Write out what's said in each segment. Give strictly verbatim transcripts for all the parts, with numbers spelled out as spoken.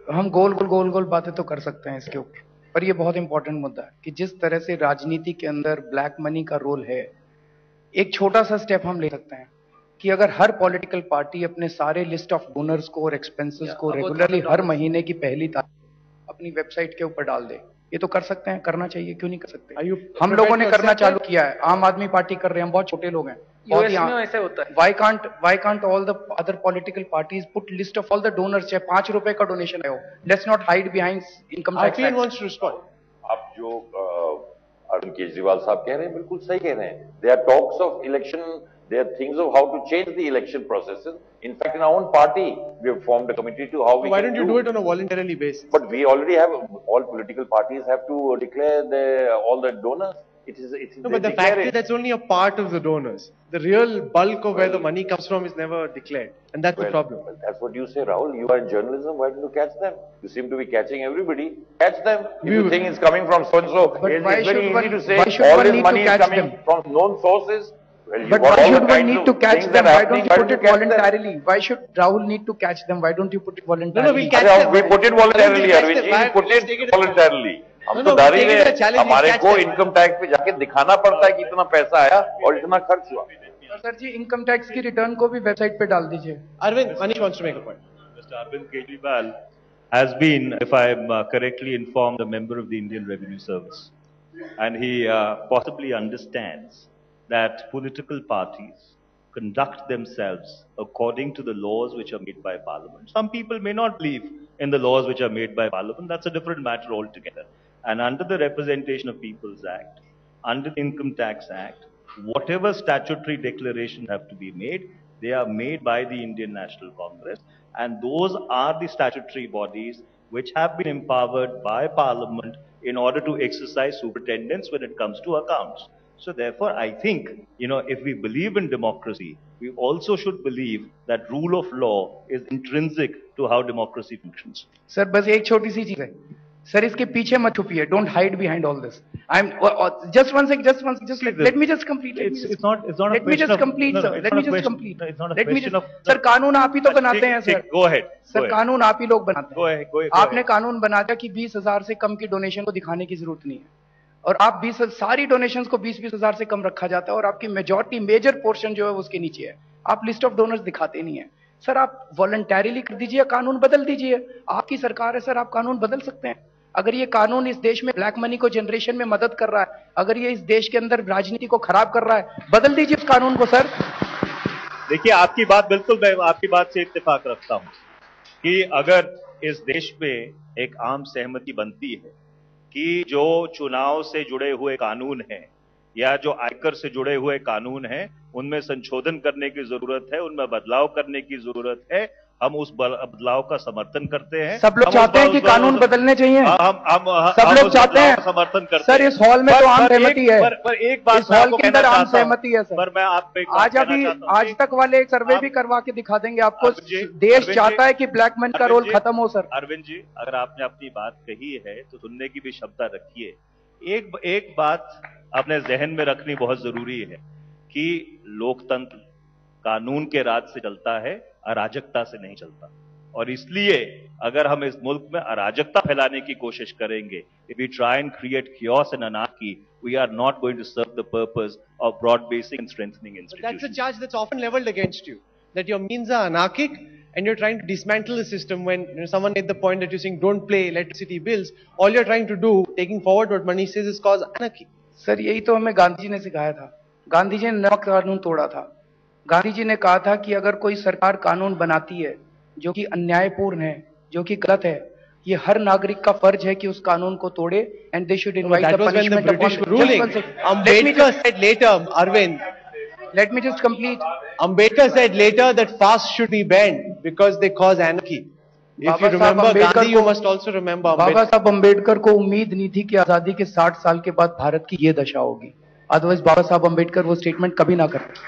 हम गोल गोल गोल गोल बातें तो कर सकते हैं इसके ऊपर, पर ये बहुत इंपॉर्टेंट मुद्दा है कि जिस तरह से राजनीति के अंदर ब्लैक मनी का रोल है, एक छोटा सा स्टेप हम ले सकते हैं कि अगर हर पॉलिटिकल पार्टी अपने सारे लिस्ट ऑफ डोनर्स को और एक्सपेंसेस को रेगुलरली हर महीने की पहली तारीख अपनी वेबसाइट के ऊपर डाल दे। ये तो कर सकते हैं, करना चाहिए, क्यों नहीं कर सकते? हम लोगों ने करना चालू किया है, आम आदमी पार्टी कर रहे हैं, हम बहुत छोटे लोग हैं, बहुत ही ऐसे होता है। Why can't why can't all the other political parties put list of all the donors, चाहे पांच रुपए का डोनेशन है हो, let's not hide behind income tax act. Wants to respond. आप जो अरविंद केजरीवाल साहब कह रहे हैं बिल्कुल सही कह रहे हैं। They are talks of election, they are things of how to change the election processes. In fact, in our own party, we have formed a committee to how we. Why can don't you do it on a voluntarily basis? But we already have, all political parties have to declare the, all the donors. It is, it is no, but the fact is that's only a part of the donors. The real bulk of where the money comes from is never declared, and that's well, the problem. Well, that's what you say, Rahul. You are in journalism. Why don't you catch them? You seem to be catching everybody. Catch them. If we you think it's coming from so and so, it's very easy one, to say all this money is coming them? from known sources. Well, but why should one need to catch them? Why don't you put it voluntarily? Why should Rahul need to catch them? Why don't you put it voluntarily? No, no, we catch them. We put it voluntarily, Arvind ji. We put it voluntarily. हम तो दारी में हमारे को income tax पे जाके दिखाना पड़ता है कि इतना पैसा आया और इतना खर्च हुआ। सर जी, इनकम टैक्स की रिटर्न को भी वेबसाइट पे डाल दीजिए। Arvind, Manish wants to make a point. Mister Arvind Kejriwal has been, if I am uh, correctly informed, a member of the Indian Revenue Service, and he uh, possibly understands that political parties conduct themselves according to the laws which are made by Parliament. Some people may not believe in the laws which are made by Parliament. That's a different matter altogether. And under the Representation of People's Act, under the Income Tax Act, whatever statutory declarations have to be made, they are made by the Indian National Congress. And those are the statutory bodies which have been empowered by Parliament in order to exercise superintendence when it comes to accounts. So therefore, I think, you know, if we believe in democracy, we also should believe that rule of law is intrinsic to how democracy functions. Sir, बस एक छोटी सी चीज है, sir इसके पीछे मत छुपिए. Don't hide behind all this. I'm uh, uh, just one sec, just one sec, just let, let me just complete. Let It's, me just, it's not. It's not a let me question just of, complete, no, no, sir. it's Let not me a just question- complete. no, it's not a Let me question just, of- sir कानून आप ही तो बनाते हैं sir. Go ahead. Sir go ahead. कानून आप ही लोग बनाते हैं. Go ahead, go ahead, go आपने ahead. कानून बना दिया कि बीस हजार से कम की डोनेशन को दिखाने की जरूरत नहीं है, और आप बीस सारी डोनेशंस को बीस बीस हजार से कम रखा जाता है, और आपकी मेजॉरिटी मेजर पोर्शन जो है उसके नीचे है. आप लिस्ट ऑफ डोनर्स दिखाते नहीं है. सर आप वॉलंटरीली कर दीजिए, कानून बदल दीजिए. आपकी सरकार है सर, आप कानून बदल सकते हैं. अगर ये कानून इस देश में ब्लैक मनी को जनरेशन में मदद कर रहा है, अगर ये इस देश के अंदर राजनीति को खराब कर रहा है, बदल दीजिए इस कानून को सर. देखिए, आपकी बात बिल्कुल, मैं आपकी बात से इत्तेफाक रखता हूं कि अगर इस देश में एक आम सहमति बनती है कि जो चुनाव से जुड़े हुए कानून हैं या जो आयकर से जुड़े हुए कानून हैं, उनमें संशोधन करने की जरूरत है, उनमें बदलाव करने की जरूरत है, हम उस बदलाव का समर्थन करते हैं. सब लोग चाहते हैं कि कानून बदलने चाहिए. हम हम सब लोग चाहते हैं, समर्थन करते सर. इस हॉल में तो आम सहमति है. पर, पर एक बात इस हॉल के अंदर आम सहमति है सर. पर मैं आपको आज अभी आज तक वाले एक सर्वे भी करवा के दिखा देंगे आपको. देश चाहता है कि ब्लैक मनी का रोल खत्म हो सर. अरविंद जी, अगर आपने अपनी बात कही है तो सुनने की भी क्षमता रखिए. एक एक बात अपने जहन में रखनी बहुत जरूरी है कि लोकतंत्र कानून के राज से चलता है, अराजकता से नहीं चलता. और इसलिए अगर हम इस मुल्क में अराजकता फैलाने की कोशिश करेंगे, if we try and create chaos and anarchy, we are not going to serve the purpose of broad basing and strengthening institutions. But that's a charge that's often leveled against you, that your means are anarchic and you're trying to dismantle the system. When you know, someone made the point that you're saying don't pay electricity bills, all you're trying to do, taking forward what Manish says, is cause anarchy. Sir यही तो हमें गांधी जी ने सिखाया था. गांधी जी ने नमक कानून तोड़ा था. गांधी जी ने कहा था कि अगर कोई सरकार कानून बनाती है जो कि अन्यायपूर्ण है, जो कि गलत है, ये हर नागरिक का फर्ज है कि उस कानून को तोड़े. And they should invite the punishment of British ruling. Ambedkar said later, Arvind, let me just complete. Ambedkar said later that fasts should be banned because they cause anarchy. If you remember Gandhi, you must also remember Ambedkar. Baba Saheb Ambedkar को उम्मीद नहीं थी कि आजादी के साठ साल के बाद भारत की ये दशा होगी. अदरवाइज बाबा साहब अम्बेडकर वो स्टेटमेंट कभी ना करते.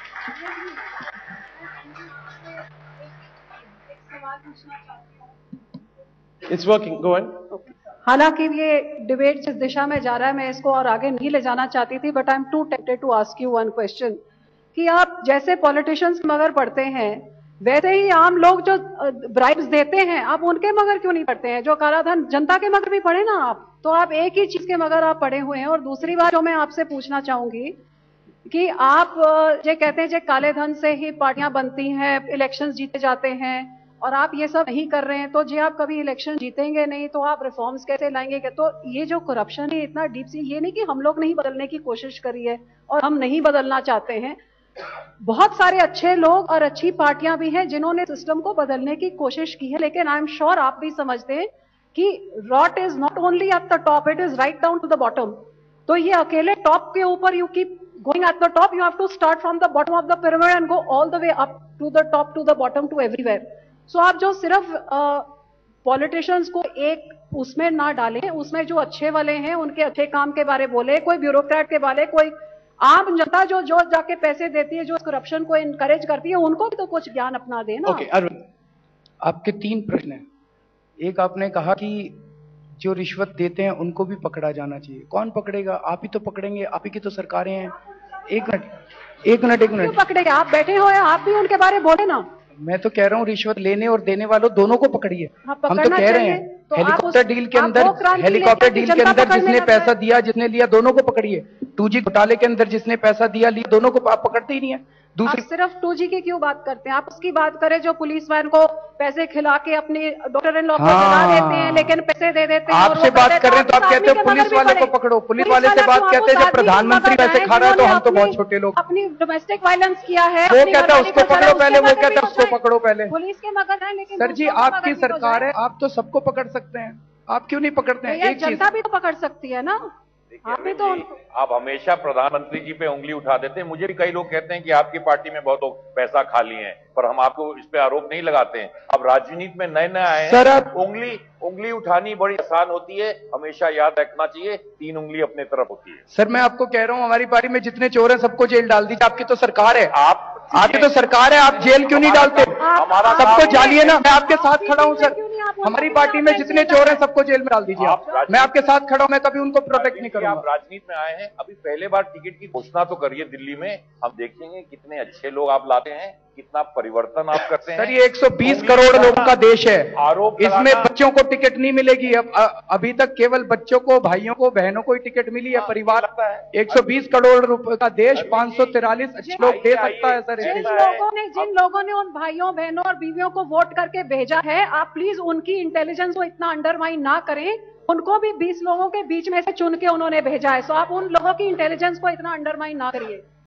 It's working. Go on. हालांकि ये डिबेट जिस दिशा में जा रहा है, मैं इसको और आगे नहीं ले जाना चाहती थी, but I am too tempted to ask you one question कि आप जैसे पॉलिटिशियंस मगर पढ़ते हैं, वैसे ही आम लोग जो ब्राइब्स देते हैं, आप उनके मगर क्यों नहीं पढ़ते हैं? जो काला धन जनता के मगर भी पढ़े ना आप। तो आप एक ही चीज के मगर आप पढ़े हुए हैं। और दूसरी बात जो मैं आपसे पूछना चाहूंगी कि आप ये कहते हैं जो काले धन से ही पार्टियां बनती हैं, इलेक्शंस जीते जाते हैं, और आप ये सब नहीं कर रहे हैं, तो जी आप कभी इलेक्शन जीतेंगे नहीं, तो आप रिफॉर्म्स कैसे लाएंगे? तो ये जो करप्शन है इतना डीप सी, ये नहीं कि हम लोग नहीं बदलने की कोशिश करी है और हम नहीं बदलना चाहते हैं। बहुत सारे अच्छे लोग और अच्छी पार्टियां भी हैं जिन्होंने सिस्टम को बदलने की कोशिश की है, लेकिन आई एम श्योर आप भी समझते हैं कि rot is not only at the top, it is right down to the bottom. तो ये अकेले टॉप के ऊपर you keep going at the top, you have to start from the bottom of the pyramid and go all the way up to the top to the bottom to everywhere. So आप जो सिर्फ politicians uh, को एक उसमें ना डालें, उसमें जो अच्छे वाले हैं उनके अच्छे काम के बारे बोले, कोई ब्यूरोक्रेट के बारे, कोई आम जनता जो जो जाके पैसे देती है, जो करप्शन को इनकरेज करती है, उनको भी तो कुछ ज्ञान अपना देना। ओके अरविंद, आपके तीन प्रश्न हैं। एक आपने कहा कि जो रिश्वत देते हैं उनको भी पकड़ा जाना चाहिए। कौन पकड़ेगा? आप ही तो पकड़ेंगे, आप ही की तो सरकारें हैं। एक मिनट एक मिनट एक मिनट पकड़ेंगे? आप बैठे हुए हैं, आप भी उनके बारे बोले ना। मैं तो कह रहा हूँ रिश्वत लेने और देने वालों दोनों को पकड़िए। हाँ, हम तो कह रहे हैं तो हेलीकॉप्टर डील के अंदर हेलीकॉप्टर डील के अंदर जिसने पैसा दिया, जिसने लिया, दोनों को पकड़िए। टू जी घोटाले के अंदर जिसने पैसा दिया लिया, दोनों को आप पकड़ते ही नहीं है। आप सिर्फ टू जी की क्यों बात करते हैं? आप उसकी बात करें जो पुलिस वैन को पैसे खिला के अपने डॉक्टर इन लॉ को जला देते हैं, लेकिन पैसे दे देते हैं। आपसे बात कर रहे हैं तो आप कहते हो पुलिस वाले को पकड़ो। पुलिस वाले से बात कहते हैं जब प्रधानमंत्री पैसे खा रहा है तो हम तो बहुत छोटे लोग। अपनी डोमेस्टिक वायलेंस किया है, वो कहता है उसको पकड़ो पहले, वो कहता है उसको पकड़ो पहले। पुलिस के मगर है, लेकिन सर जी आपकी सरकार है, आप तो सबको पकड़ सकते हैं, आप क्यों नहीं पकड़ते हैं? एक जनता भी तो पकड़ सकती है ना। आप भी तो आप हमेशा प्रधानमंत्री जी पे उंगली उठा देते हैं। मुझे भी कई लोग कहते हैं कि आपकी पार्टी में बहुत लोग पैसा खा लिए हैं, पर हम आपको इस पे आरोप नहीं लगाते हैं। अब राजनीति में नए नए आए हैं सर, आप उंगली उंगली उठानी बड़ी आसान होती है। हमेशा याद रखना चाहिए तीन उंगली अपने तरफ होती है। सर मैं आपको कह रहा हूँ हमारी पार्टी में जितने चोर हैं सबको जेल डाल दीजिए। आपकी तो सरकार है, आप आपकी तो सरकार है, आप जेल क्यों नहीं डालते? हमारा सबको जालिए ना। मैं आपके साथ खड़ा हूँ सर, हमारी पार्टी में जितने चोर हैं सबको जेल में डाल दीजिए आप। मैं आपके साथ खड़ा हूँ, मैं कभी उनको प्रोटेक्ट नहीं करूंगा। आप राजनीति में आए हैं, अभी पहले बार टिकट की घोषणा तो करिए दिल्ली में, हम देखेंगे कितने अच्छे लोग आप लाते हैं, कितना परिवर्तन आप करते हैं। सर ये एक सौ बीस करोड़ लोगों का देश है, आरोप इसमें बच्चों को टिकट नहीं मिलेगी। अब अभी तक केवल बच्चों को, भाइयों को, बहनों को ही टिकट मिली है। परिवार एक सौ बीस करोड़ रुपए का देश, पांच सौ तिरालीस अच्छे लोग दे सकता है सर। जिन लोगों ने जिन लोगों ने उन भाइयों बहनों और बीवियों को वोट करके भेजा है, आप प्लीज उनकी इंटेलिजेंस को इतना अंडरमाइन ना करें। उनको भी बीस लोगों के बीच में से चुन के उन्होंने भेजा है, सो आप उन लोगों की इंटेलिजेंस को इतना अंडरमाइन ना करिए।